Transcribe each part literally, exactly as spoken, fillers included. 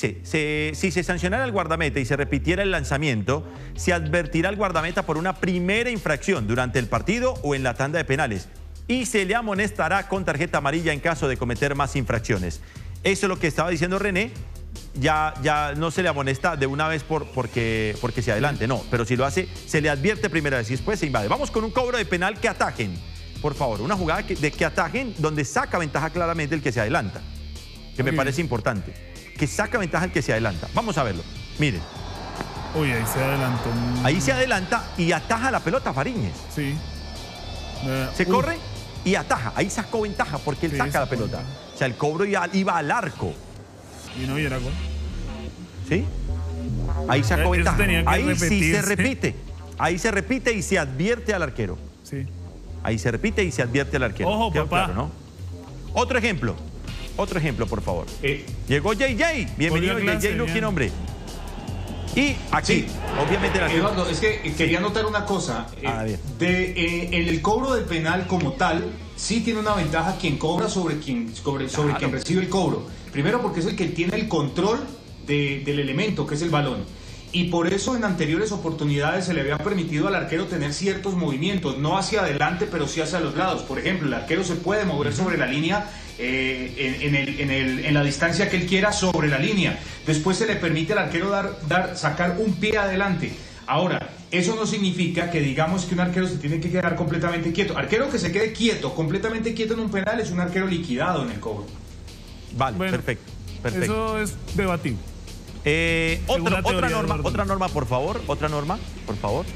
Sí, se, si se sancionara al guardameta y se repitiera el lanzamiento, se advertirá al guardameta por una primera infracción durante el partido o en la tanda de penales y se le amonestará con tarjeta amarilla en caso de cometer más infracciones. Eso es lo que estaba diciendo René. Ya, ya no se le amonesta de una vez por, porque, porque se adelante, no. Pero si lo hace, se le advierte primera vez y después se invade. Vamos con un cobro de penal que atajen. Por favor, una jugada que, de que atajen donde saca ventaja claramente el que se adelanta. Que me parece importante. Que saca ventaja el que se adelanta. Vamos a verlo. Miren. Uy, ahí se adelantó. Ahí se adelanta y ataja la pelota Fariñez. Sí. Uh, se uh. corre y ataja. Ahí sacó ventaja porque él sí, saca la pelota. Ventaja. O sea, el cobro ya iba al arco. Y no, y era gol. ¿Sí? Ahí sacó Eso ventaja. Ahí repetirse. sí se repite. Ahí se repite y se advierte al arquero. Sí. Ahí se repite y se advierte al arquero. Ojo, Quedó papá. Claro, ¿no? Otro ejemplo. Otro ejemplo, por favor. Eh. Llegó J J. Bienvenido, J J Lucky, nombre. Y aquí, sí. obviamente... La Eduardo, es que quería notar una cosa. Ah, eh, de, eh, en el cobro del penal como tal, sí tiene una ventaja quien cobra sobre quien, sobre, sobre claro. quien recibe el cobro. Primero porque es el que tiene el control de, del elemento, que es el balón. Y por eso en anteriores oportunidades se le había permitido al arquero tener ciertos movimientos, no hacia adelante, pero sí hacia los lados. Por ejemplo, el arquero se puede mover sobre la línea eh, en, en, el, en, el, en la distancia que él quiera sobre la línea. Después se le permite al arquero dar, dar, sacar un pie adelante. Ahora, eso no significa que digamos que un arquero se tiene que quedar completamente quieto. Arquero que se quede quieto, completamente quieto en un penal, es un arquero liquidado en el cobro. Vale, bueno, perfecto, perfecto. Eso es debatible. Eh, otra, otra norma, otra norma, por favor, otra norma, por favor.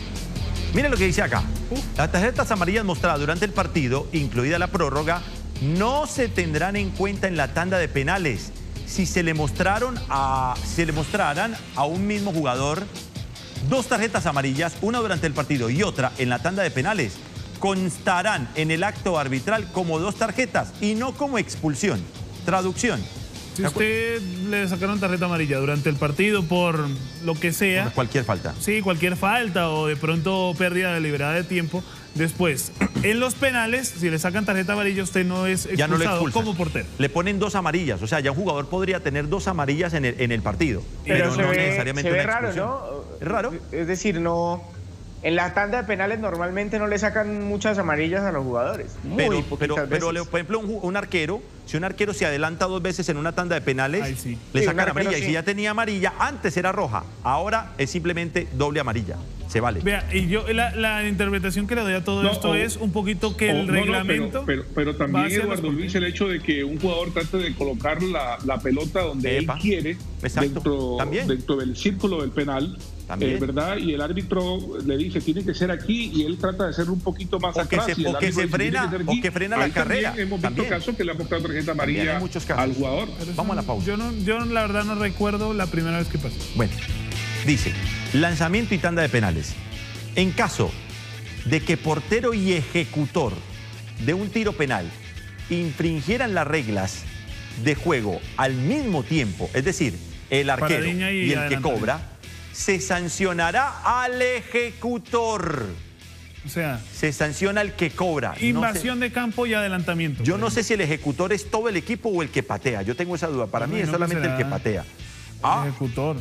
Miren lo que dice acá. Las tarjetas amarillas mostradas durante el partido, incluida la prórroga, no se tendrán en cuenta en la tanda de penales. Si se le mostraron a, se le mostraran a un mismo jugador dos tarjetas amarillas, una durante el partido y otra en la tanda de penales, constarán en el acto arbitral como dos tarjetas y no como expulsión. Traducción. Si usted le sacaron tarjeta amarilla durante el partido por lo que sea... Por cualquier falta. Sí, cualquier falta o de pronto pérdida deliberada de tiempo. Después, en los penales, si le sacan tarjeta amarilla, usted no es expulsado ya no le expulsan. como portero. Le ponen dos amarillas. O sea, ya un jugador podría tener dos amarillas en el, en el partido. Pero, pero se no ve, necesariamente se ve una raro, expulsión. ¿no? Es raro. Es decir, no... En la tanda de penales normalmente no le sacan muchas amarillas a los jugadores. Muy pero, pero, veces. pero, por ejemplo, un, un arquero, si un arquero se adelanta dos veces en una tanda de penales, Ay, sí. le Sí, sacan arquero, amarilla. sí. Y si ya tenía amarilla, antes era roja. Ahora es simplemente doble amarilla. Se vale. Vea, y yo la, la interpretación que le doy a todo No, esto o, es un poquito que o, el no, reglamento... No, pero, pero, pero también, Eduardo Luis, el hecho de que un jugador trate de colocar la, la pelota donde Epa. él quiere, dentro, dentro del círculo del penal, eh, ¿verdad? Y el árbitro le dice, tiene que ser aquí, y él trata de hacerlo un poquito más o atrás. Que se, y el o que se dice, frena, que o que frena la carrera. Hemos visto también. casos que le ha mostrado tarjeta amarilla muchos casos. al jugador. Vamos a la pausa. Yo, no, yo la verdad no recuerdo la primera vez que pasó. Bueno, dice, lanzamiento y tanda de penales. En caso de que portero y ejecutor de un tiro penal infringieran las reglas de juego al mismo tiempo, es decir, el arquero y, y el que cobra, se sancionará al ejecutor. O sea, se sanciona al que cobra. Invasión no sé, de campo y adelantamiento. Yo no sé si el ejecutor es todo el equipo o el que patea. Yo tengo esa duda. Para no, mí es no solamente el que patea. El ah, ejecutor.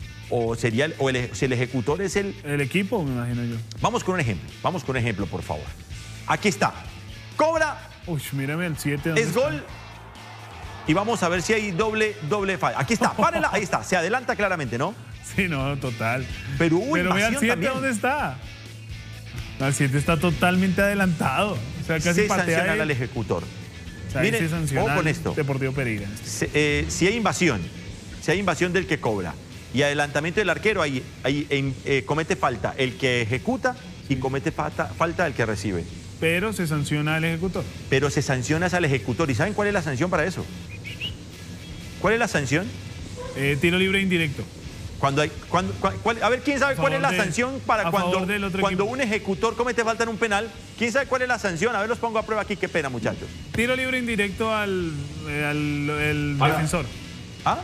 O sería el, o el, si el ejecutor es el... El equipo, me imagino yo. Vamos con un ejemplo. Vamos con un ejemplo, por favor. Aquí está. Cobra. Uy, mírame el siete. Es gol. Está? Y vamos a ver si hay doble, doble falla. Aquí está. Párela. Ahí está. Se adelanta claramente, ¿no? Sí, no, total. Pero hubo Pero vea el siete, también. ¿dónde está? El siete está totalmente adelantado. O sea, casi se patea sanciona el... al ejecutor. O sea, Miren, se sanciona ojo con esto. Deportivo Pereira. Se, eh, si hay invasión, si hay invasión del que cobra y adelantamiento del arquero, ahí, ahí eh, eh, comete falta el que ejecuta y comete falta, falta el que recibe. Pero se sanciona al ejecutor. Pero se sanciona al ejecutor. ¿Y saben cuál es la sanción para eso? ¿Cuál es la sanción? Eh, tiro libre indirecto. Cuando hay, cuando, cuál, a ver, ¿quién sabe cuál es la de, sanción para cuando, cuando un ejecutor comete falta en un penal? ¿Quién sabe cuál es la sanción? A ver, los pongo a prueba aquí. Qué pena, muchachos. Tiro libre indirecto al, al el defensor. ¿Ah?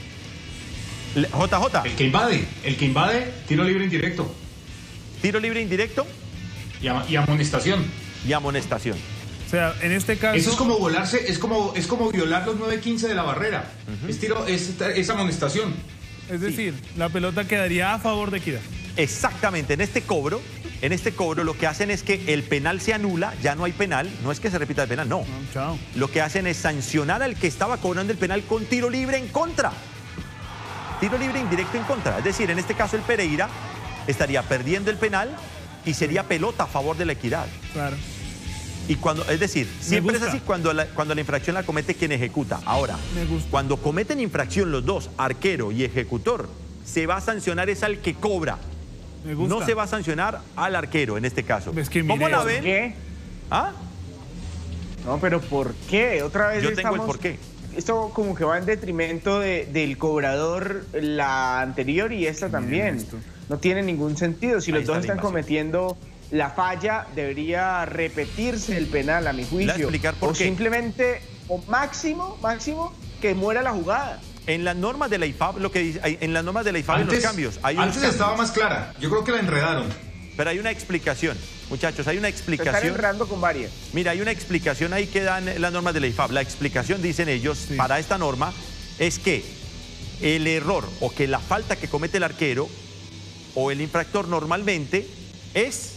J J. El que invade, el que invade, tiro libre indirecto. Tiro libre indirecto. Y, am y amonestación. Y amonestación. O sea, en este caso... Eso es como volarse, es como, es como violar los nueve quince de la barrera. Uh-huh. Es tiro, es, es amonestación. Es decir, sí. la pelota quedaría a favor de Equidad. Exactamente, en este cobro, en este cobro lo que hacen es que el penal se anula, ya no hay penal, no es que se repita el penal, no. no chao. Lo que hacen es sancionar al que estaba cobrando el penal con tiro libre en contra. Tiro libre indirecto en contra. Es decir, en este caso el Pereira estaría perdiendo el penal y sería pelota a favor de la Equidad. Claro. Y cuando, es decir, siempre es así cuando la, cuando la infracción la comete quien ejecuta. Ahora, cuando cometen infracción los dos, arquero y ejecutor, se va a sancionar es al que cobra. No se va a sancionar al arquero en este caso. Es que ¿Cómo la ven? ¿Por qué? ¿Ah? No, pero ¿por qué? Otra vez Yo estamos... tengo el por qué. Esto como que va en detrimento de, del cobrador, la anterior y esta también. No tiene ningún sentido. Si los dos están cometiendo la falla, debería repetirse el penal, a mi juicio. Explicar por o qué. simplemente, o máximo, máximo, que muera la jugada. En las normas de la I F A B, lo que dice, en las normas de la I F A B, antes, en los cambios. Hay antes cambios. Estaba más clara. Yo creo que la enredaron. Pero hay una explicación, muchachos, hay una explicación. Se están enredando con varias. Mira, hay una explicación ahí que dan las normas de la I F A B. La explicación, dicen ellos, sí. para esta norma, es que el error o que la falta que comete el arquero o el infractor normalmente es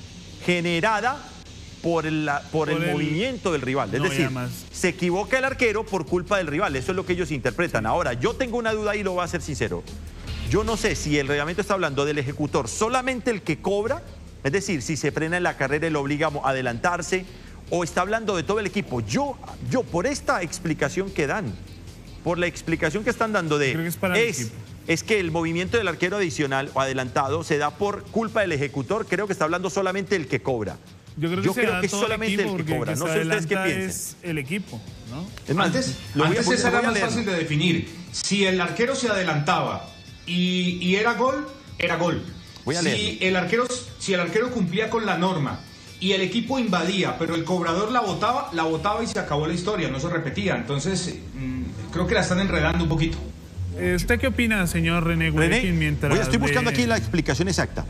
generada por, la, por, por el, el movimiento del rival. Es no, decir, se equivoca el arquero por culpa del rival. Eso es lo que ellos interpretan. Ahora, yo tengo una duda y lo voy a ser sincero. Yo no sé si el reglamento está hablando del ejecutor, solamente el que cobra, es decir, si se frena en la carrera y lo obliga a adelantarse, o está hablando de todo el equipo. Yo, yo por esta explicación que dan, por la explicación que están dando de... Creo que es para es, el equipo. Es que el movimiento del arquero adicional o adelantado se da por culpa del ejecutor. Creo que está hablando solamente el que cobra. Yo creo que, Yo se creo da que es solamente el, el que cobra. No sé ustedes qué piensan. Es el equipo, ¿no? Es más, antes, lo antes voy a, esa era más fácil de definir. Si el arquero se adelantaba y, y era gol, era gol. Voy a si, el arquero, si el arquero cumplía con la norma y el equipo invadía, pero el cobrador la botaba, la botaba y se acabó la historia, no se repetía. Entonces, mmm, creo que la están enredando un poquito. ¿Usted qué opina, señor René Guerín? Mientras Oye, estoy buscando de... aquí la explicación exacta.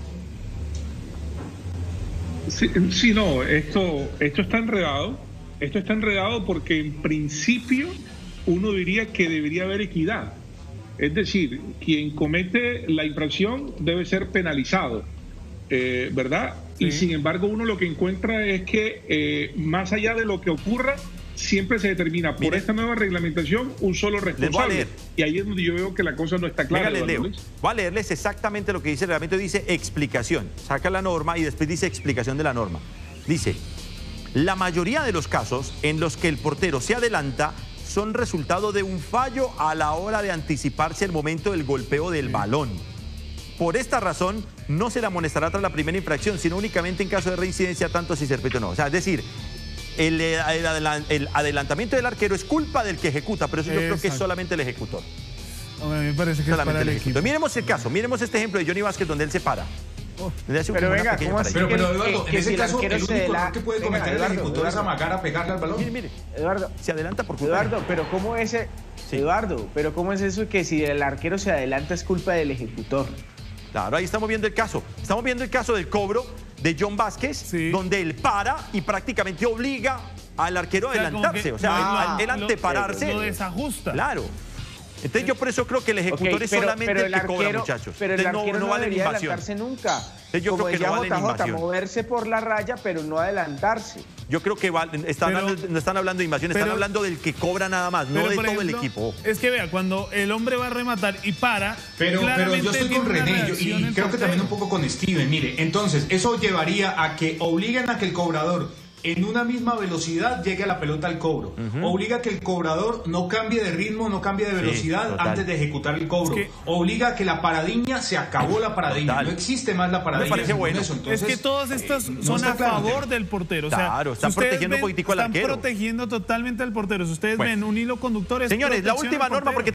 Sí, sí, no, esto, esto está enredado. Esto está enredado porque en principio uno diría que debería haber equidad. Es decir, quien comete la infracción debe ser penalizado, eh, ¿verdad? Sí. Y sin embargo uno lo que encuentra es que eh, más allá de lo que ocurra, siempre se determina por Mire, esta nueva reglamentación un solo responsable. Y ahí es donde yo veo que la cosa no está clara. Venga, les leo. Voy a leerles exactamente lo que dice el reglamento. Dice explicación. Saca la norma y después dice explicación de la norma. Dice, la mayoría de los casos en los que el portero se adelanta son resultado de un fallo a la hora de anticiparse el momento del golpeo del balón. Por esta razón, no se le amonestará tras la primera infracción, sino únicamente en caso de reincidencia, tanto si se repite o no. O sea, es decir, El, el, el adelantamiento del arquero es culpa del que ejecuta, pero eso yo Exacto. creo que es solamente el ejecutor. A mí me parece que solamente es para el ejecutor. Miremos el caso, miremos este ejemplo de Johnny Vázquez donde él se para. Oh. Pero venga, ¿cómo así? Pero, pero Eduardo, que, en ese caso el único error que puede cometer el ejecutor es amagar a pegarle al balón. Mire, mire, Eduardo, se adelanta por culpa. Eduardo, pero ¿cómo es ese? Sí. Eduardo, pero ¿cómo es eso que si el arquero se adelanta es culpa del ejecutor? Claro, ahí estamos viendo el caso. Estamos viendo el caso del cobro de John Vázquez, sí. donde él para y prácticamente obliga al arquero a o sea, adelantarse, que, o sea, ah, el antepararse. Lo, lo desajusta. Claro. Entonces yo por eso creo que el ejecutor okay, es pero, solamente pero el, el que arquero, cobra, muchachos. Pero el Entonces, arquero no, no, no debería vale adelantarse nunca. Entonces, yo Como creo que no vale J J, invasión. moverse por la raya, pero no adelantarse. Yo creo que va, están, pero, hablando, no están hablando de invasión, pero, están hablando del que cobra nada más, no de todo ejemplo, el equipo. Es que vea, cuando el hombre va a rematar y para... Pero, pero yo estoy con René yo, y creo que también un poco con Steven. Mire, entonces, eso llevaría a que obliguen a que el cobrador en una misma velocidad llegue a la pelota al cobro. Uh-huh. Obliga a que el cobrador no cambie de ritmo, no cambie de velocidad sí, antes de ejecutar el cobro. Es que, Obliga a que la paradiña, se acabó la paradiña. Total. No existe más la paradiña. Me parece bueno. Eso. Entonces, es que todas estas eh, son no a claro, favor del portero. O sea, claro, están si protegiendo ven, un poquitico al arquero. Están protegiendo totalmente al portero. Si ustedes bueno. ven un hilo conductor... Es Señores, la última norma porque